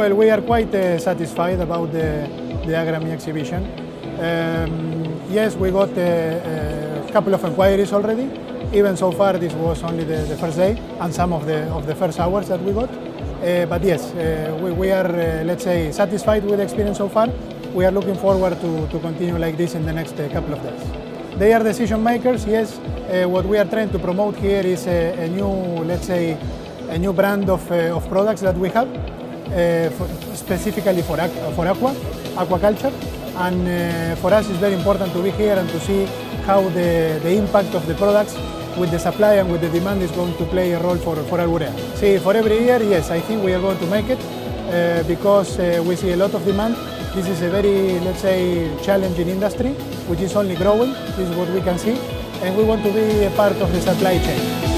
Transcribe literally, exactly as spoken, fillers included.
Well, we are quite uh, satisfied about the, the AGRAMI exhibition. Um, yes, we got a, a couple of inquiries already. Even so far, this was only the, the first day and some of the, of the first hours that we got. Uh, but yes, uh, we, we are, uh, let's say, satisfied with the experience so far. We are looking forward to, to continue like this in the next uh, couple of days. They are decision makers, yes. Uh, what we are trying to promote here is a, a new, let's say, a new brand of, uh, of products that we have, uh, for, specifically for, for aqua, aquaculture. And uh, for us it's very important to be here and to see how the, the impact of the products with the supply and with the demand is going to play a role for, for Arborea. See, for every year, yes, I think we are going to make it uh, because uh, we see a lot of demand. This is a very, let's say, challenging industry, which is only growing. This is what we can see. And we want to be a part of the supply chain.